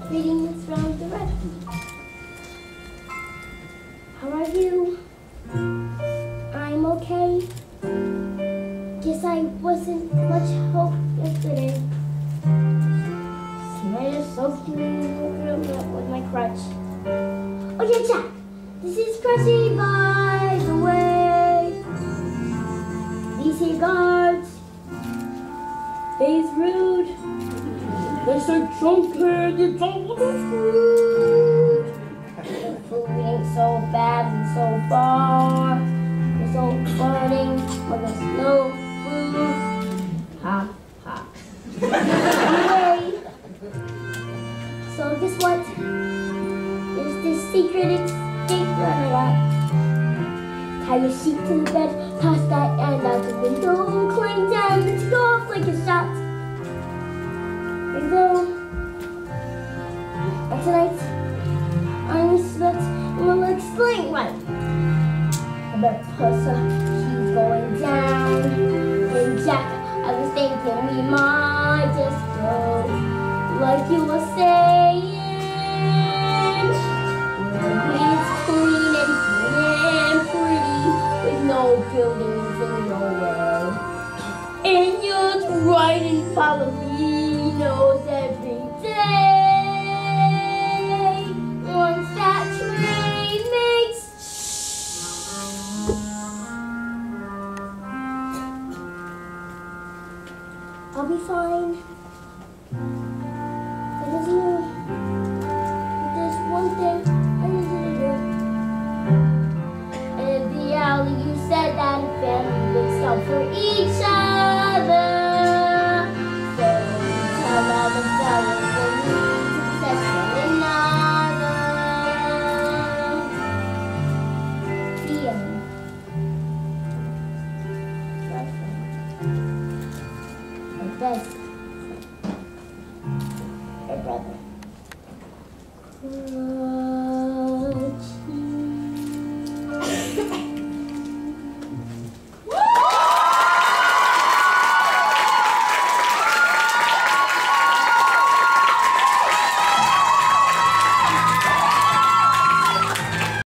Greetings from the Refuge. How are you? I'm okay. Guess I wasn't much help yesterday. So I just soaked with my crutch. Oh yeah, Jack. This is Crutchie, by the way. These here guards. They's rude. They say junkhead, you don't look good. The food ain't so bad and so far. It's so burning, but there's no food. Ha ha. Anyway, so guess what? There's this secret escape route. Tie your sheet to the bed, toss that end out the window, climb down and go off like a shot. And tonight, I will explain why. But Pussa, she's going down. And Jack, I was thinking we might just go like you were saying. Where it's clean and pretty, with no buildings and nowhere. And you're riding Palominos every day. Once that train makes I'll be fine. There's one thing I need you to do. In the alley, you said that a family looks out for each other. So tell all the fellas for me to protect one another. The end. My best friend. Her brother.